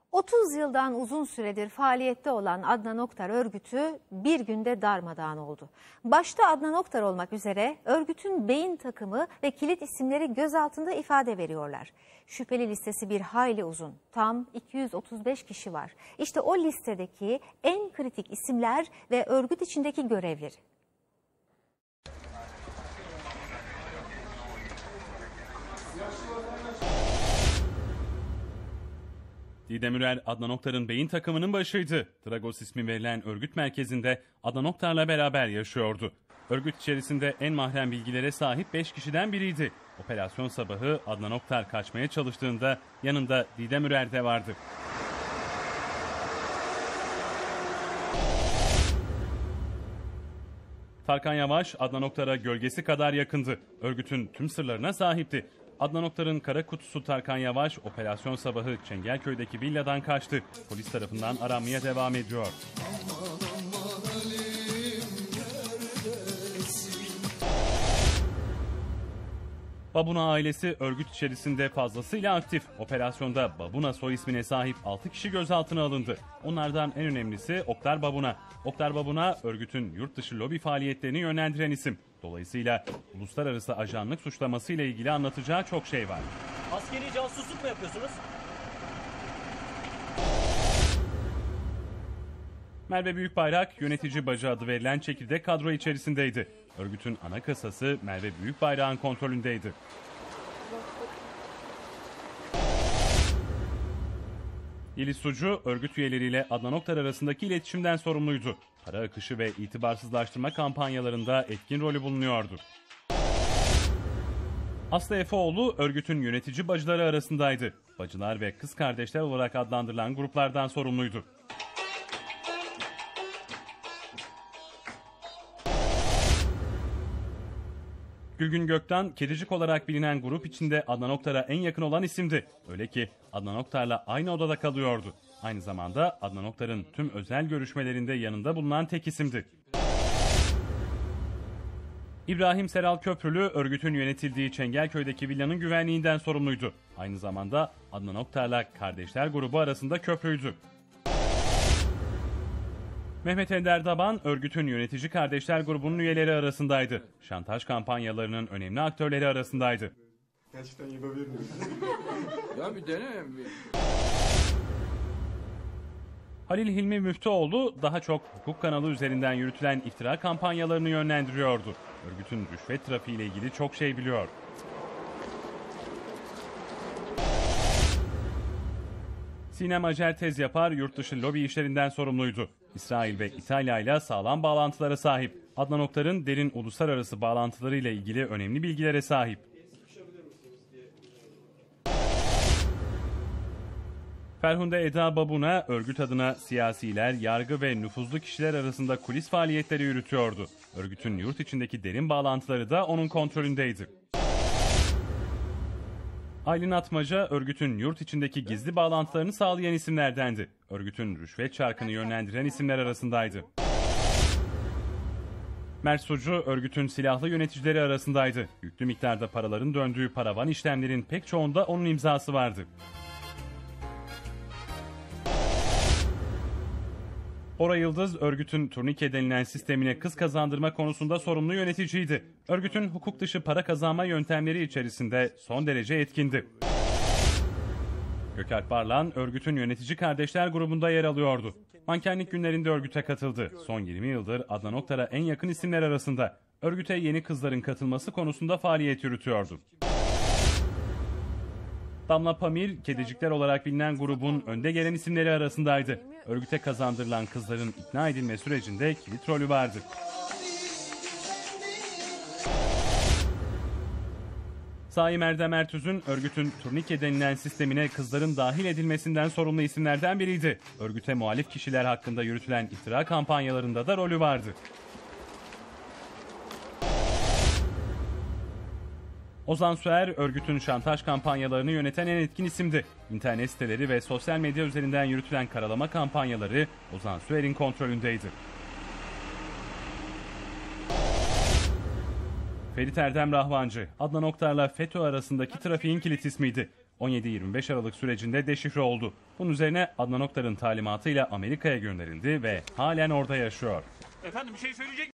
30 yıldan uzun süredir faaliyette olan Adnan Oktar örgütü bir günde darmadağın oldu. Başta Adnan Oktar olmak üzere örgütün beyin takımı ve kilit isimleri gözaltında ifade veriyorlar. Şüpheli listesi bir hayli uzun. Tam 235 kişi var. İşte o listedeki en kritik isimler ve örgüt içindeki görevleri. Didem Ürer, Adnan Oktar'ın beyin takımının başıydı. Dragos ismi verilen örgüt merkezinde Adnan Oktar'la beraber yaşıyordu. Örgüt içerisinde en mahrem bilgilere sahip 5 kişiden biriydi. Operasyon sabahı Adnan Oktar kaçmaya çalıştığında yanında Didem Ürer de vardı. Tarkan Yavaş, Adnan Oktar'a gölgesi kadar yakındı. Örgütün tüm sırlarına sahipti. Adnan Oktar'ın kara kutusu Tarkan Yavaş, operasyon sabahı Çengelköy'deki villadan kaçtı. Polis tarafından aranmaya devam ediyor. Babuna ailesi örgüt içerisinde fazlasıyla aktif. Operasyonda Babuna soy ismine sahip 6 kişi gözaltına alındı. Onlardan en önemlisi Oktar Babuna. Oktar Babuna örgütün yurt dışı lobi faaliyetlerini yönlendiren isim. Dolayısıyla uluslararası ajanlık suçlamasıyla ilgili anlatacağı çok şey var. Askeri casusluk mu yapıyorsunuz? Merve Büyükbayrak yönetici bacı adı verilen çekirdek kadro içerisindeydi. Örgütün ana kasası Merve Büyükbayrak'ın kontrolündeydi. Yeliz Sucu örgüt üyeleriyle Adnan Oktar arasındaki iletişimden sorumluydu. Para akışı ve itibarsızlaştırma kampanyalarında etkin rolü bulunuyordu. Aslı Efeoğlu örgütün yönetici bacıları arasındaydı. Bacılar ve kız kardeşler olarak adlandırılan gruplardan sorumluydu. Gülgün Göktan, Kedicik olarak bilinen grup içinde Adnan Oktar'a en yakın olan isimdi. Öyle ki Adnan Oktar'la aynı odada kalıyordu. Aynı zamanda Adnan Oktar'ın tüm özel görüşmelerinde yanında bulunan tek isimdi. İbrahim Seral Köprülü örgütün yönetildiği Çengelköy'deki villanın güvenliğinden sorumluydu. Aynı zamanda Adnan Oktar'la Kardeşler grubu arasında köprüydü. Mehmet Ender Daban örgütün yönetici Kardeşler grubunun üyeleri arasındaydı. Şantaj kampanyalarının önemli aktörleri arasındaydı. Gerçekten yapabilir miyim? Ya bir dene. Halil Hilmi Müftüoğlu daha çok hukuk kanalı üzerinden yürütülen iftira kampanyalarını yönlendiriyordu. Örgütün rüşvet trafiğiyle ilgili çok şey biliyor. Sinem Acar Tez Yapar yurt dışı lobi işlerinden sorumluydu. İsrail ve İtalya ile sağlam bağlantılara sahip. Adnan Oktar'ın derin uluslararası bağlantılarıyla ilgili önemli bilgilere sahip. Ferhunde Eda Babuna örgüt adına siyasiler, yargı ve nüfuzlu kişiler arasında kulis faaliyetleri yürütüyordu. Örgütün yurt içindeki derin bağlantıları da onun kontrolündeydi. Aylin Atmaca örgütün yurt içindeki gizli bağlantılarını sağlayan isimlerdendi. Örgütün rüşvet çarkını yönlendiren isimler arasındaydı. Mert Sucu örgütün silahlı yöneticileri arasındaydı. Yüklü miktarda paraların döndüğü paravan işlemlerin pek çoğunda onun imzası vardı. Bora Yıldız örgütün turnike denilen sistemine kız kazandırma konusunda sorumlu yöneticiydi. Örgütün hukuk dışı para kazanma yöntemleri içerisinde son derece etkindi. Gökalp Barlan örgütün yönetici Kardeşler grubunda yer alıyordu. Mankenlik günlerinde örgüte katıldı. Son 20 yıldır Adnan Oktar'a en yakın isimler arasında. Örgüte yeni kızların katılması konusunda faaliyet yürütüyordu. Damla Pamir, Kedicikler olarak bilinen grubun önde gelen isimleri arasındaydı. Örgüte kazandırılan kızların ikna edilme sürecinde kilit rolü vardı. Saim Erdem Ertüz'ün örgütün turnike denilen sistemine kızların dahil edilmesinden sorumlu isimlerden biriydi. Örgüte muhalif kişiler hakkında yürütülen iftira kampanyalarında da rolü vardı. Ozan Süer, örgütün şantaj kampanyalarını yöneten en etkin isimdi. İnternet siteleri ve sosyal medya üzerinden yürütülen karalama kampanyaları Ozan Süer'in kontrolündeydi. Ferit Erdem Rahvancı, Adnan Oktar'la FETÖ arasındaki trafiğin kilit ismiydi. 17-25 Aralık sürecinde deşifre oldu. Bunun üzerine Adnan Oktar'ın talimatıyla Amerika'ya gönderildi ve halen orada yaşıyor. Efendim bir şey söyleyecek